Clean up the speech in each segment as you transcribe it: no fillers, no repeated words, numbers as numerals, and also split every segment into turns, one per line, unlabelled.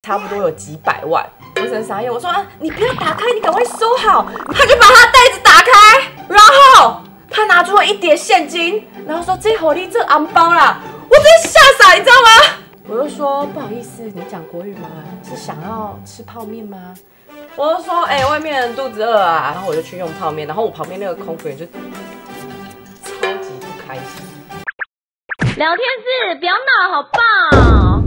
差不多有几百万。我真的傻眼，我说啊，你不要打开，你赶快收好。他就把他袋子打开，然后他拿出了一叠现金，然后说这火力这红包啦，我真的吓傻，你知道吗？我就说不好意思，你讲国语吗？是想要吃泡面吗？我就说外面人肚子饿啊，然后我就去用泡面，然后我旁边那个空服员就超级不开心。
聊天室不要闹，好棒！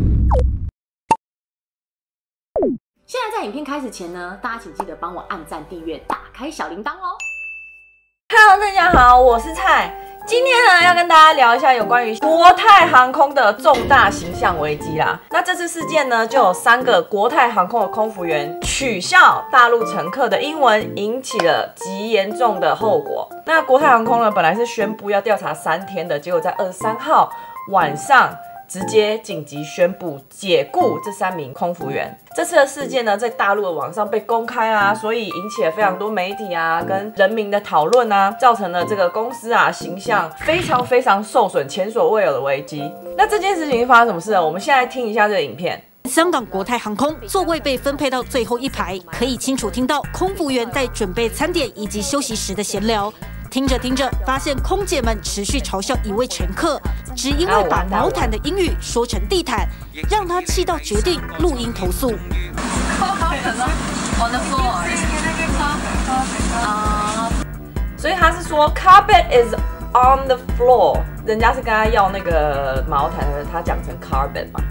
现在在影片开始前呢，大家请记得帮我按赞、订阅、打开小铃铛哦。
Hello， 大家好，我是蔡。今天呢，要跟大家聊一下有关于国泰航空的重大形象危机啦。那这次事件呢，就有3个国泰航空的空服员取笑大陆乘客的英文，引起了极严重的后果。那国泰航空呢，本来是宣布要调查3天的，结果在23号晚上直接紧急宣布解雇这3名空服员。这次的事件呢，在大陆的网上被公开啊，所以引起了非常多媒体啊跟人民的讨论啊，造成了这个公司啊形象非常受损，前所未有的危机。那这件事情发生什么事呢？我们现在听一下这个影片。
香港国泰航空座位被分配到最后一排，可以清楚听到空服员在准备餐点以及休息时的闲聊。听着听着，发现空姐们持续嘲笑一位乘客，只因为把毛毯的英语说成地毯，让他气到决定录音投诉。
所以他是说 carpet is on the floor， 人家是跟他要那个毛毯的，他讲成 carpet 嘛。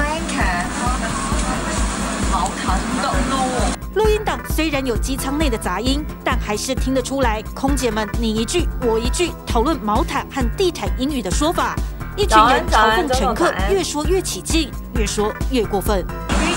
毛毯
录音档虽然有机舱内的杂音，但还是听得出来，空姐们你一句我一句讨论毛毯和地毯英语的说法。一群人嘲讽乘客，越说越起劲，越说越过分。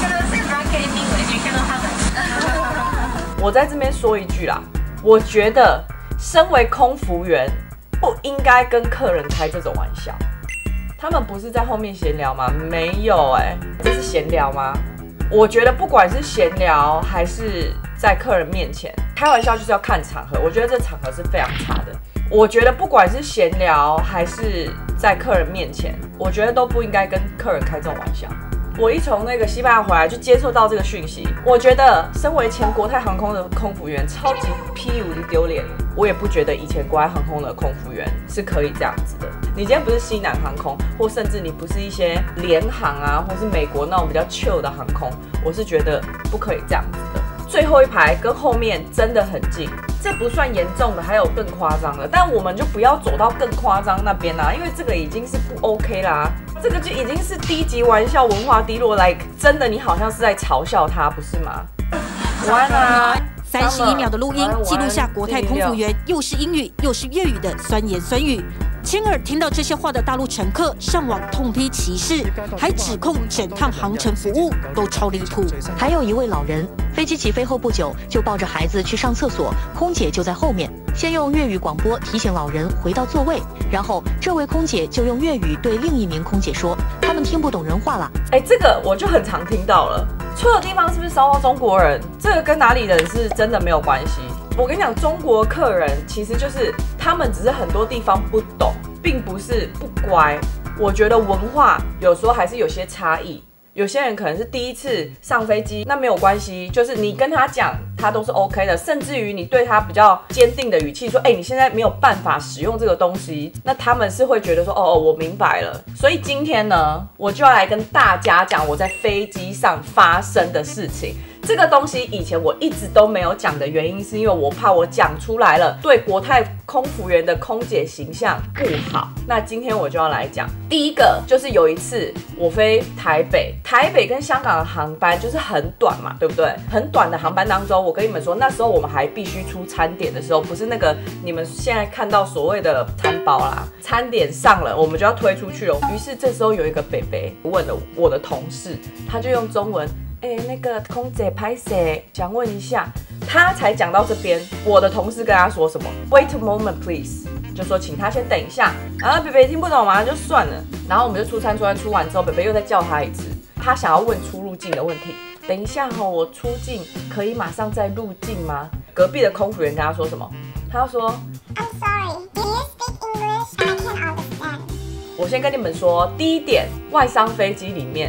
我在这边说一句啦，我觉得身为空服员不应该跟客人开这种玩笑。他们不是在后面闲聊吗？没有这是闲聊吗？我觉得不管是闲聊还是在客人面前开玩笑，就是要看场合。我觉得这场合是非常差的。我觉得不管是闲聊还是在客人面前，我觉得都不应该跟客人开这种玩笑。我一从那个西班牙回来就接受到这个讯息，我觉得身为前国泰航空的空服员超级屁无敌丢脸。我也不觉得以前国泰航空的空服员是可以这样子的。你今天不是西南航空，或甚至你不是一些联航啊，或是美国那种比较 chill 的航空，我是觉得不可以这样子的。最后一排跟后面真的很近，这不算严重的，还有更夸张的，但我们就不要走到更夸张那边啦，因为这个已经是不 OK 啦，这个就已经是低级玩笑，文化低落，like 真的你好像是在嘲笑他，不是吗？完啦
！31秒的录音记录下国泰空服员又是英语又是粤语的酸言酸语。亲耳听到这些话的大陆乘客上网痛批歧视，还指控整趟航程服务都超离谱。
还有一位老人，飞机起飞后不久就抱着孩子去上厕所，空姐就在后面，先用粤语广播提醒老人回到座位，然后这位空姐就用粤语对另一名空姐说，他们听不懂人话了。
这个我就很常听到了。错的地方是不是骚扰中国人？这个跟哪里人是真的没有关系。我跟你讲，中国客人其实就是他们只是很多地方不懂，并不是不乖。我觉得文化有时候还是有些差异。有些人可能是第一次上飞机，那没有关系，就是你跟他讲，他都是 OK 的，甚至于你对他比较坚定的语气说，你现在没有办法使用这个东西，那他们是会觉得说，我明白了。所以今天呢，我就要来跟大家讲我在飞机上发生的事情。这个东西以前我一直都没有讲的原因，是因为我怕我讲出来了，对国泰空服员的空姐形象不好。那今天我就要来讲，第一个就是有一次我飞台北跟香港的航班就是很短嘛，对不对？很短的航班当中，我跟你们说，那时候我们还必须出餐点的时候，不是那个你们现在看到所谓的餐包啦，餐点上了，我们就要推出去了。于是这时候有一个北北问了我的同事，他就用中文。那个空姐拍谁？想问一下，他才讲到这边，我的同事跟他说什么 ？Wait a moment, please， 就说请他先等一下。然后北北听不懂嘛，就算了。然后我们就出完之后，北北又再叫他一次，他想要问出入境的问题。等一下我出境可以马上再入境吗？隔壁的空服员跟他说什么？他说
I'm sorry, do you speak English? I can't understand.
我先跟你们说，第一点，外商飞机里面。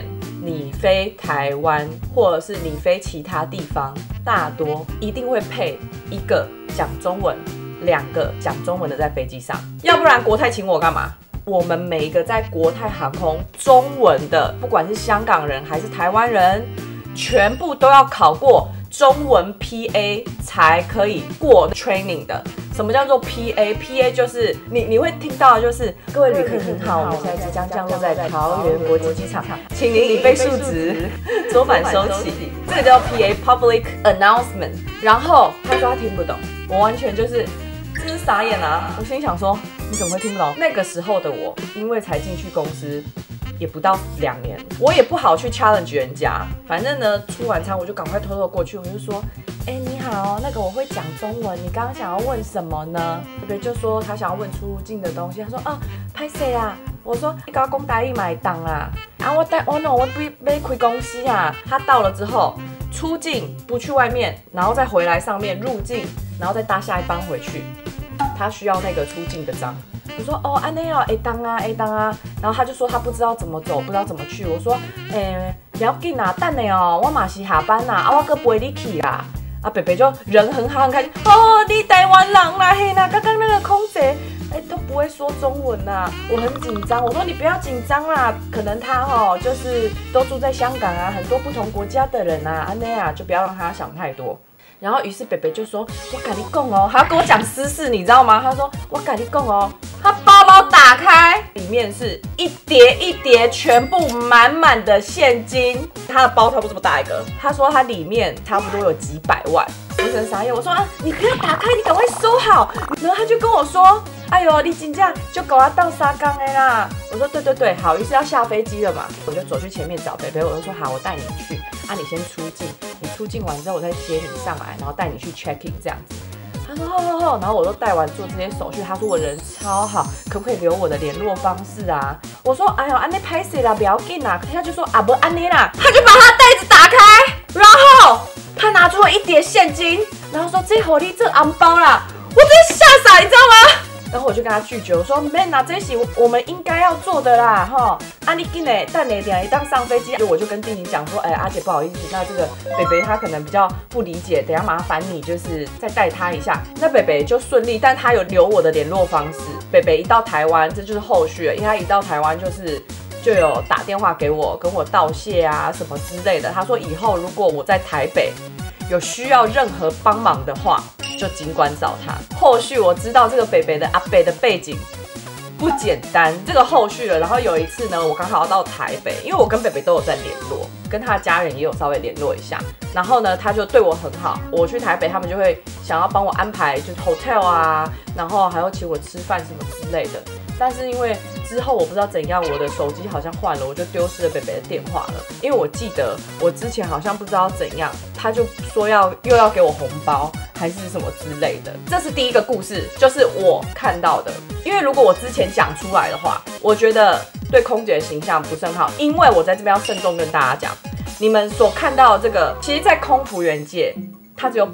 你飞台湾或者是你飞其他地方，大多一定会配一个讲中文，2个讲中文的在飞机上，要不然国泰请我干嘛？我们每一个在国泰航空中文的，不管是香港人还是台湾人，全部都要考过中文 PA 才可以过 training 的。什么叫做 PA？PA 就是你会听到的就是各位旅客您好，我们现在即将降落在桃园国际机场，请您礼备竖直，左反收起。这个叫 PA，Public Announcement。然后他说他听不懂，我完全就是真是傻眼啊！我心里想说，你怎么会听不懂？那个时候的我，因为才进去公司。也不到2年，我也不好去 challenge 人家。反正呢，出完餐我就赶快偷偷过去，我就说：“你好，那个我会讲中文，你刚刚想要问什么呢？”对，就说他想要问出境的东西。他说：“拍谁啊？”我说：“你刚讲台语买单啦。”我不开公司啊。他到了之后，出境不去外面，然后再回来上面入境，然后再搭下一班回去。他需要那个出境的章。我说安内哦，当啊，然后他就说他不知道怎么走，不知道怎么去。我说不要紧啊，等你哦，我马是下班啦，我搁陪你去啦。北北就人很好很开心，你台湾人啦，嘿啦，刚刚那个空姐都不会说中文啊，我很紧张。我说你不要紧张啦，可能他就是都住在香港啊，很多不同国家的人啊，安内啊，就不要让他想太多。然后于是北北就说：“我跟你讲哦，他要跟我讲私事，你知道吗？”他说：“我跟你讲哦，他包包打开，里面是一叠一叠，全部满满的现金。他的包差不多这么大一个。他说他里面差不多有几百万。我真傻眼，我说你不要打开，你赶快收好。然后他就跟我说：“哎呦，你真正就给我当沙缸的啦。”我说：“对，好。”于是要下飞机了嘛，我就走去前面找北北，我就说：“好，我带你去。你先出境，你出境完之后，我再接你上来，然后带你去 check in 这样子。”他说：“好。”然后我都带完做这些手续，他说我人超好，可不可以留我的联络方式啊？我说：“哎呦，安内拍谁啦，不要紧啦。”他就说：“不安内啦。”他就把他袋子打开，然后他拿出了一叠现金，然后说：“这给你这红包啦！”我真的吓傻，你知道吗？然后我就跟他拒绝，我说：“Man啊，这是我们应该要做的啦，哈！你紧嘞，等你当上飞机，我就跟弟弟讲说，阿姐不好意思，那这个北北他可能比较不理解，等一下麻烦你就是再带他一下。那北北就顺利，但他有留我的联络方式。北北一到台湾，这就是后续了，因为他一到台湾就有打电话给我，跟我道谢啊什么之类的。他说以后如果我在台北有需要任何帮忙的话，就尽管找他。后续我知道这个北北的阿北的背景不简单，这个后续了。然后有一次呢，我刚好要到台北，因为我跟北北都有在联络，跟他的家人也有稍微联络一下。然后呢，他就对我很好。我去台北，他们就会想要帮我安排，就是 hotel 啊，然后还要请我吃饭什么之类的。但是因为之后我不知道怎样，我的手机好像换了，我就丢失了北北的电话了。因为我记得我之前好像不知道怎样，他就说又要给我红包还是什么之类的。这是第一个故事，就是我看到的。因为如果我之前讲出来的话，我觉得对空姐的形象不是很好。因为我在这边要慎重跟大家讲，你们所看到的这个，其实在空服员界，它只有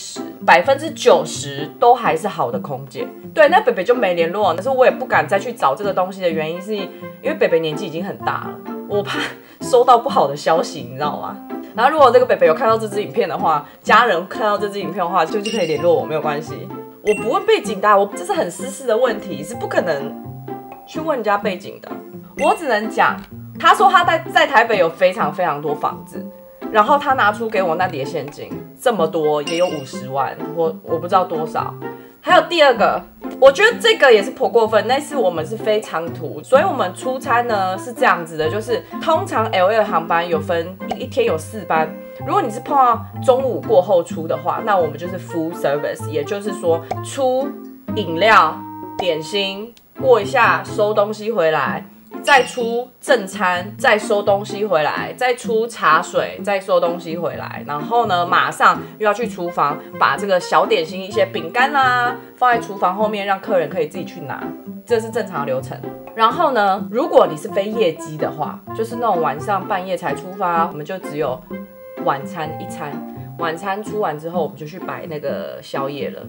10%，90%都还是好的空姐。对，那北北就没联络，但是我也不敢再去找这个东西的原因，是因为北北年纪已经很大了，我怕收到不好的消息，你知道吗？然后如果这个北北有看到这支影片的话，家人看到这支影片的话，就可以联络我，没有关系。我不问背景的，这是很私事的问题，是不可能去问人家背景的。我只能讲，他说他在台北有非常非常多房子。然后他拿出给我那叠现金，这么多也有50万，我不知道多少。还有第二个，我觉得这个也是颇过分。那次我们是飞长途，所以我们出餐呢是这样子的，就是通常 LA 航班有分一天有4班，如果你是碰到中午过后出的话，那我们就是 full service， 也就是说出饮料、点心，过一下收东西回来。再出正餐，再收东西回来，再出茶水，再收东西回来，然后呢，马上又要去厨房把这个小点心、一些饼干啦放在厨房后面，让客人可以自己去拿，这是正常的流程。然后呢，如果你是飞夜机的话，就是那种晚上半夜才出发，我们就只有晚餐一餐，晚餐出完之后，我们就去摆那个宵夜了。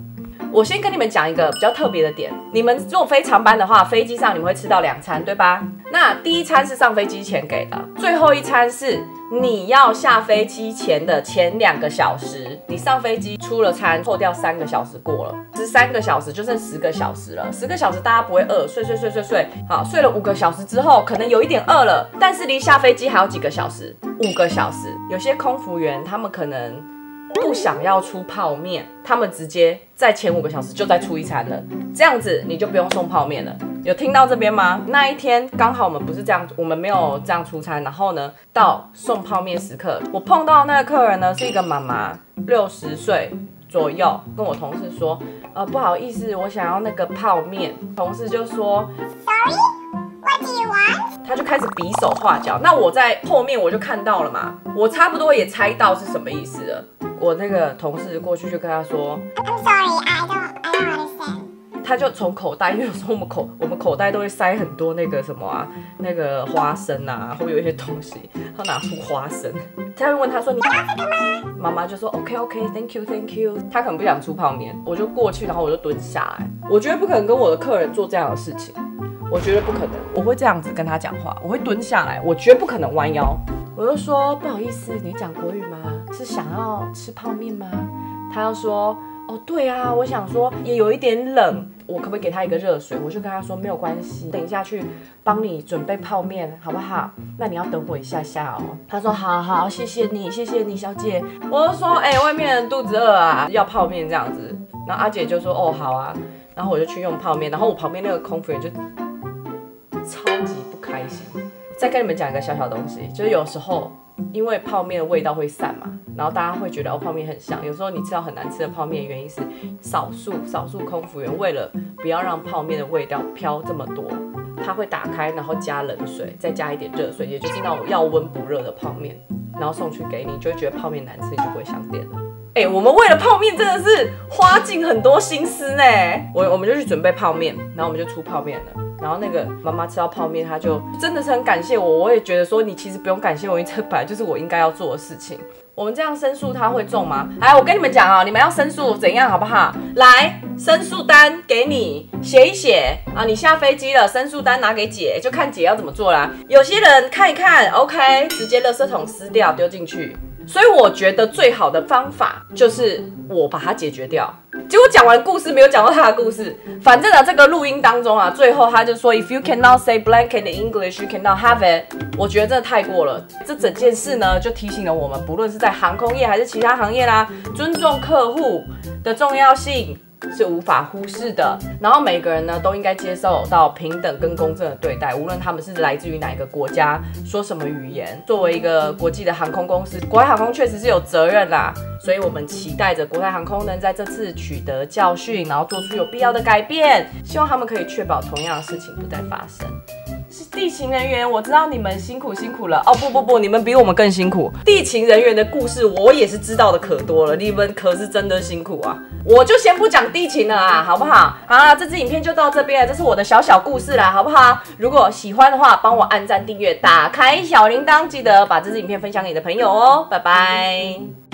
我先跟你们讲一个比较特别的点，你们如果飞长班的话，飞机上你们会吃到2餐，对吧？那第一餐是上飞机前给的，最后一餐是你要下飞机前的前2个小时，你上飞机出了餐，扣掉3个小时过了，13个小时就剩10个小时了。10个小时大家不会饿，睡，好，睡了5个小时之后，可能有一点饿了，但是离下飞机还有几个小时，5个小时。有些空服员他们可能不想要出泡面，他们直接在前5个小时就再出一餐了，这样子你就不用送泡面了。有听到这边吗？那一天刚好我们不是这样，我们没有这样出餐，然后呢，到送泡面时刻，我碰到那个客人呢是一个妈妈，60岁左右，跟我同事说，不好意思，我想要那个泡面。同事就说
Sorry, what do you want?
他就开始比手画脚。那我在后面我就看到了嘛，我差不多也猜到是什么意思了。我那个同事过去就跟他说
I'm sorry, I don't understand.
他就从口袋，因为有时候我们口袋都会塞很多那个什么啊，那个花生啊，会有一些东西，他拿出花生，他会问他说你要这个吗？妈妈就说 OK Thank you。他可能不想出泡面，我就过去，然后我就蹲下来。我绝对不可能跟我的客人做这样的事情，我绝对不可能，我会这样子跟他讲话，我会蹲下来，我绝对不可能弯腰。我就说不好意思，你讲国语吗？是想要吃泡面吗？他要说哦对啊，我想说也有一点冷，我可不可以给他一个热水？我就跟他说没有关系，等一下去帮你准备泡面好不好？那你要等我一下下哦。他说好，谢谢你小姐。我就说外面人肚子饿啊，要泡面这样子。然后阿姐就说哦好啊，然后我就去用泡面，然后我旁边那个空服员就超级不开心。再跟你们讲一个小小东西，就是有时候因为泡面的味道会散嘛，然后大家会觉得泡面很香。有时候你吃到很难吃的泡面，原因是少数空服员为了不要让泡面的味道飘这么多，他会打开然后加冷水，再加一点热水，也就是那种要温不热的泡面，然后送去给你，就会觉得泡面难吃，你就不会想点了。我们为了泡面真的是花尽很多心思呢。我们就去准备泡面，然后我们就出泡面了。然后那个妈妈吃到泡面，她就真的是很感谢我。我也觉得说，你其实不用感谢我，因为这本来就是我应该要做的事情。我们这样申诉他会中吗？我跟你们讲你们要申诉怎样好不好？来，申诉单给你写一写啊，你下飞机了，申诉单拿给姐，就看姐要怎么做啦。有些人看一看 ，OK， 直接垃圾桶撕掉丢进去。所以我觉得最好的方法就是我把它解决掉。结果讲完故事没有讲到他的故事，反正这个录音当中最后他就说 If you cannot say blanket in English, you cannot have it。我觉得真的太过了。这整件事呢，就提醒了我们，不论是在航空业还是其他行业啦，尊重客户的重要性是无法忽视的。然后每个人呢都应该接受到平等跟公正的对待，无论他们是来自于哪一个国家，说什么语言。作为一个国际的航空公司，国泰航空确实是有责任啦，所以我们期待着国泰航空能在这次取得教训，然后做出有必要的改变，希望他们可以确保同样的事情不再发生。是地勤人员，我知道你们辛苦了哦，不，你们比我们更辛苦。地勤人员的故事我也是知道的可多了，你们可是真的辛苦啊。我就先不讲地勤了啊，好不好？好啦，这支影片就到这边了，这是我的小故事啦，好不好？如果喜欢的话，帮我按赞、订阅、打开小铃铛，记得把这支影片分享给你的朋友哦，拜拜。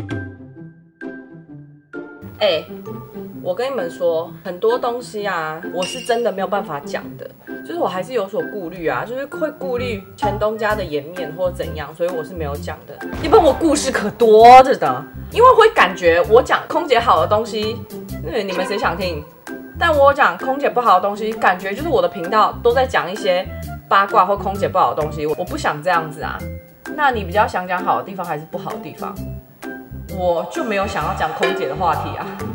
我跟你们说，很多东西啊，我是真的没有办法讲的，就是我还是有所顾虑啊，就是会顾虑前东家的颜面或怎样，所以我是没有讲的。一般我故事可多着的，因为会感觉我讲空姐好的东西，你们谁想听？但我讲空姐不好的东西，感觉就是我的频道都在讲一些八卦或空姐不好的东西，我不想这样子啊。那你比较想讲好的地方还是不好的地方？我就没有想要讲空姐的话题啊。